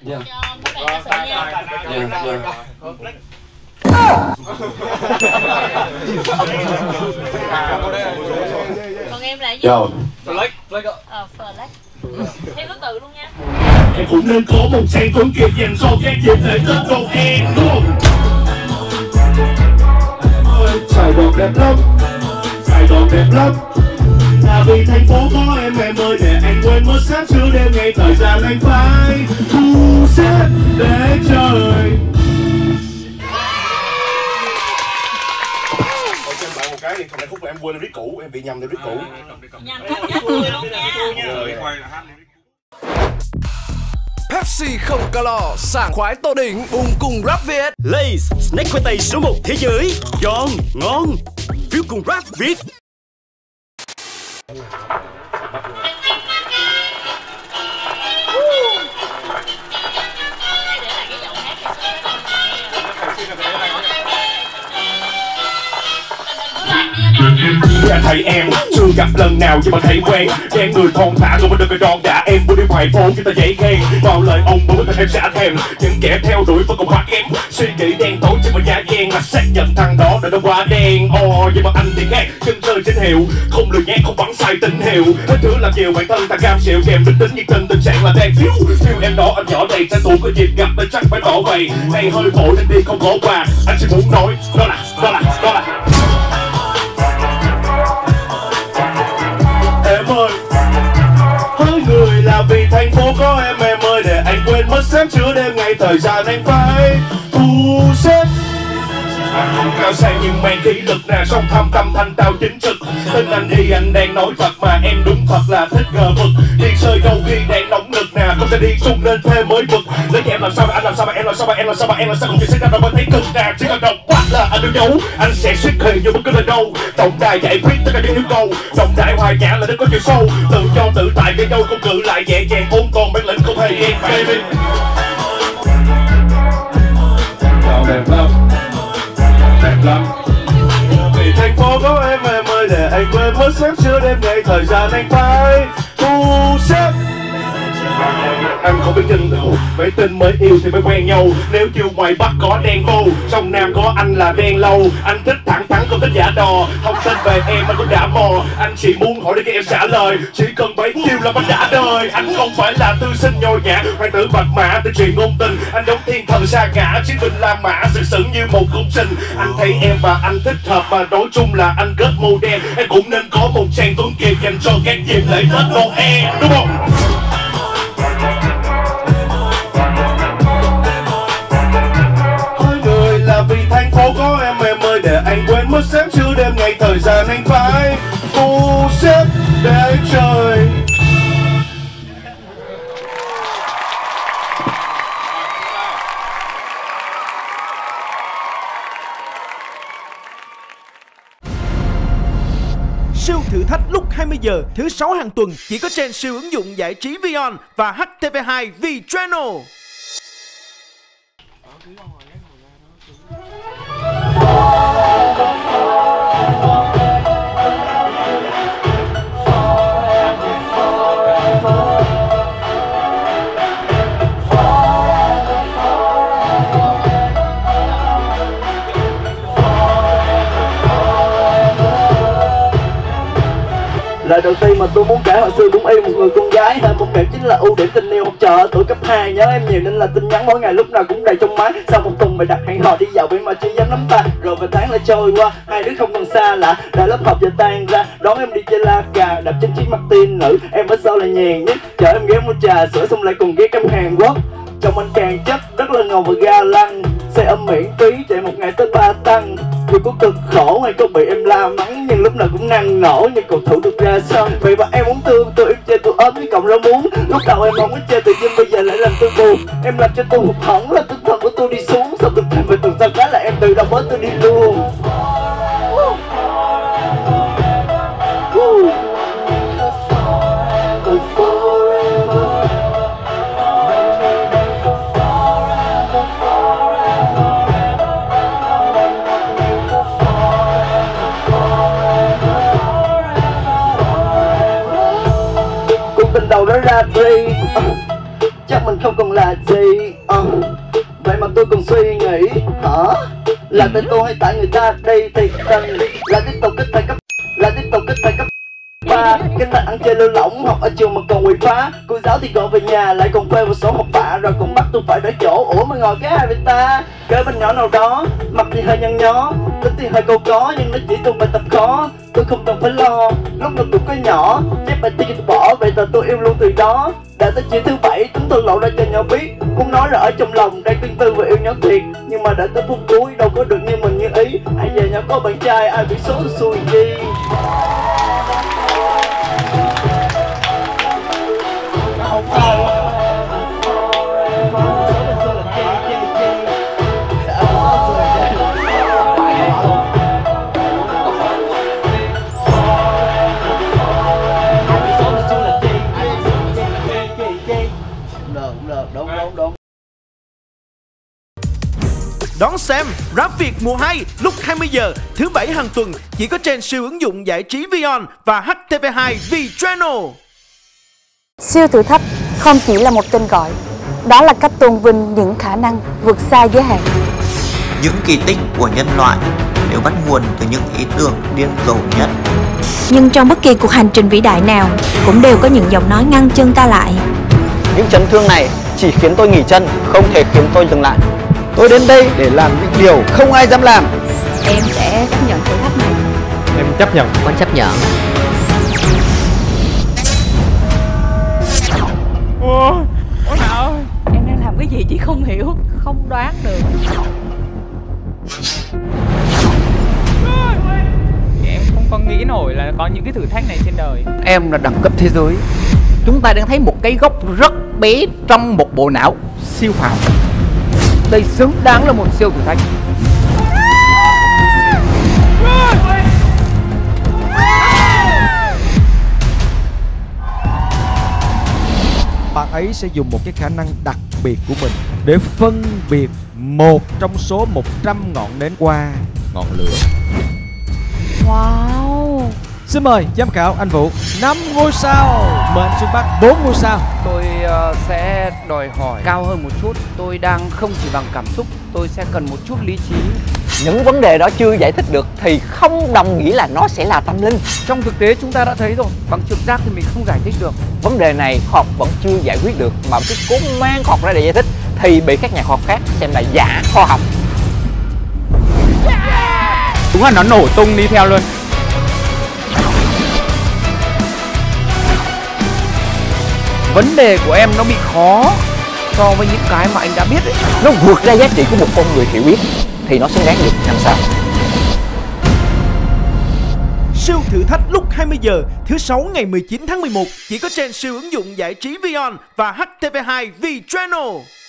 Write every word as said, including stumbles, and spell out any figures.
Dạ. Cho mấy bạn ca sĩ nha. Dạ, dạ. Còn em là gì? Rồi. Flex, Flex ạ. Ờ, Flex. Theo thứ tự luôn nha. Em cũng nên có một trang tuấn kiệt dành cho các dịp lễ Tết Noel đúng không? Ôi, Sài Gòn đẹp lắm, Sài Gòn đẹp lắm. Là vì thành phố có em em ơi, để anh quên mất sáng trưa đêm ngày thời gian anh phải thu xếp để chơi. Ôi cho em bạn một cái đi, không lẽ khúc là em quên lyric cũ, em bị nhầm lyric cũ. Nhằm hết cả người luôn nha. Rồi. Pepsi không calo, sảng khoái tô đỉnh, bùng cùng rap Việt. Lay's, snack khoai tây số một thế giới. Giòn, ngon, phiếu cùng rap Việt. Anh thấy em chưa gặp lần nào nhưng mà thấy quen, đen người thon thả rồi mình được đòn đã em muốn đi ngoài phố chúng ta dễ khen vào lời ông muốn tình em sẽ thèm những kẻ theo đuổi vẫn còn bắt em suy nghĩ đen tối chứ mà giá đen là xác nhận thằng đó đã đã quá đen ồ nhưng mà anh thì khác chân rơi trên hiệu không lười nhát không bắn sai tín hiệu hết thứ làm nhiều bản thân ta cam chịu kèm bình tĩnh nhiệt tình tình trạng là đang thiếu thiếu em đó anh nhỏ đây tranh thủ có dịp gặp nên chắc phải tỏ bày này hơi vội nên đi không bỏ qua anh chỉ muốn nói đó là đó là đó là em ơi, hỡi người là vì thành phố có em em ơi, để anh quên mất sáng trưa đêm ngày thời gian anh phải thu xếp. Anh không cao sang nhưng mang khí lực nè, song thâm tâm thanh tao chính trực. Tin anh đi anh đang nói thật mà em đúng thật là thích ngờ vực. Đi chơi đâu khi đang nóng nực nè, không thể đi chung nên thêm mới vực. Lấy em làm sao mà anh làm sao mà em làm sao mà em làm sao mà em làm sao cũng chỉ xảy ra đâu mới thấy cực nè. Chỉ cần đọc quát là anh đừng giấu, anh sẽ xuất hiện như bất cứ lời đâu. Tổng đài giải quyết tất cả những yêu cầu, trọng đại hoài nhã là nó có chiều sâu. Tự do tự tại gây đâu không cự lại nhẹ nhàng ôn toàn bản lĩnh không hề ghen baby. Đẹp lắm, đẹp lắm. Vì thành phố có em em ơi, để anh quên mất sáng trưa đêm ngày thời gian anh phải thu xếp. Anh không biết tin đâu, phải tin mới yêu thì mới quen nhau. Nếu chiều ngoài Bắc có đen vô, trong Nam có anh là đen lâu. Anh thích thẳng thắn không thích giả đò, thông tin về em anh cũng đã mò. Anh chỉ muốn hỏi để các em trả lời, chỉ cần bấy nhiêu là anh đã đời. Anh không phải là tư sinh nhồi nhã, hoàng tử bạch mã từ chuyện ngôn tình. Anh giống thiên thần sa ngã, chiến binh La Mã sự sững như một công trình. Anh thấy em và anh thích hợp mà nói chung là anh kết mô đen. Em cũng nên có một trang tuấn kiệt dành cho các dịp lễ Tết Noel đúng không? Vì thành phố có em em ơi, để anh quên mất sáng trưa đêm ngày thời gian anh phải thu xếp để chơi. Siêu thử thách lúc hai mươi giờ thứ sáu hàng tuần chỉ có trên siêu ứng dụng giải trí Vion và H T V hai V Channel. Lời đầu tiên mà tôi muốn kể hồi xưa cũng yêu một người con gái. Hai một điểm chính là ưu điểm tình yêu học trò ở tuổi cấp hai. Nhớ em nhiều nên là tin nhắn mỗi ngày lúc nào cũng đầy trong máy. Sau một tuần mày đặt hẹn hò đi dạo biển mà chưa dám nắm tay. Rồi vài tháng lại trôi qua, hai đứa không còn xa lạ. Đã lớp học giờ tan ra, đón em đi chơi la cà. Đạp trên chiếc Martin nữ, em ở sau là nhàn nhất. Chở em ghé mua trà sữa xong lại cùng ghé cắm Hàn Quốc. Chồng anh càng chất, rất là ngầu và ga lăng. Xe âm miễn phí, chạy một ngày tới ba tăng. Dù có cực khổ hay có bị em la mắng, nhưng lúc nào cũng năng nổ như cầu thủ được ra sân. Vì mà em muốn thương tôi, em chơi tôi ốm với cộng rau muống. Lúc đầu em không có chơi tự nhiên bây giờ lại làm tôi buồn. Em làm cho tôi hụt hẫng, là tinh thần của tôi đi xuống. Sau từng thêm về tuần sau cái là em tự động bớt tôi đi luôn. Tình đầu nó ra đi chắc mình không còn là gì. uh. Vậy mà tôi còn suy nghĩ hả? Là tại tôi hay tại người ta đi thì tình. Là tiếp tục cái thời cấp, là tiếp tục cái thời cấp ba. Cái này ăn chơi lêu lỏng, học ở trường mà còn quỳ phá. Cô giáo thì gọi về nhà lại còn phê vào số học bạ. Rồi còn bắt tôi phải đổi chỗ, ủa mà ngồi cái hai vậy ta? Kế bên nhỏ nào đó, mặt thì hơi nhăn nhó, tính thì hơi câu có, nhưng nó chỉ tôi bài tập khó. Tôi không cần phải lo, lúc nào cũng có nhỏ. Chép bài thi tôi bỏ, vậy là tôi yêu luôn từ đó. Đã tới chiều thứ bảy, tính tôi lộ ra cho nhỏ biết. Muốn nói là ở trong lòng đang tương tư và yêu nhỏ thiệt. Nhưng mà đã tới phút cuối, đâu có được như mình như ý. Ai về nhỏ có bạn trai, ai bị số xui chi. Đón xem Rap Việt mùa hai lúc hai mươi giờ thứ bảy hàng tuần chỉ có trên siêu ứng dụng giải trí Vion và hát tê vê hai V Channel. Siêu thử thách không chỉ là một tên gọi, đó là cách tôn vinh những khả năng vượt xa giới hạn. Những kỳ tích của nhân loại đều bắt nguồn từ những ý tưởng điên rồ nhất. Nhưng trong bất kỳ cuộc hành trình vĩ đại nào cũng đều có những giọng nói ngăn chân ta lại. Những chấn thương này chỉ khiến tôi nghỉ chân, không thể khiến tôi dừng lại. Tôi đến đây để làm những điều không ai dám làm. Em sẽ chấp nhận thử thách này. Em chấp nhận. Con chấp nhận. Ôi, ôi Hạ ơi, em đang làm cái gì chị không hiểu, không đoán được. em không có nghĩ nổi là có những cái thử thách này trên đời. Em là đẳng cấp thế giới. Chúng ta đang thấy một cái gốc rất bé trong một bộ não siêu phàm. Đây xứng đáng là một siêu thử thách. Bạn ấy sẽ dùng một cái khả năng đặc biệt của mình để phân biệt một trong số một trăm ngọn nến qua ngọn lửa. Wow. Xin mời giám khảo anh Vũ. Năm ngôi sao. Mời anh Xuân Bắc bốn ngôi sao. Tôi uh, sẽ đòi hỏi cao hơn một chút. Tôi đang không chỉ bằng cảm xúc, tôi sẽ cần một chút lý trí. Những vấn đề đó chưa giải thích được thì không đồng nghĩa là nó sẽ là tâm linh. Trong thực tế chúng ta đã thấy rồi, bằng trực giác thì mình không giải thích được. Vấn đề này khoa học vẫn chưa giải quyết được, mà cứ cố mang khoa học ra để giải thích thì bị các nhà khoa học khác xem là giả khoa học. Đúng là nó nổ tung đi theo luôn. Vấn đề của em nó bị khó so với những cái mà anh đã biết ấy. Nó vượt ra giá trị của một con người hiểu biết thì nó xứng đáng được năm sao. Siêu thử thách lúc hai mươi giờ thứ sáu ngày mười chín tháng mười một chỉ có trên siêu ứng dụng giải trí Vion và hát tê vê hai V Channel.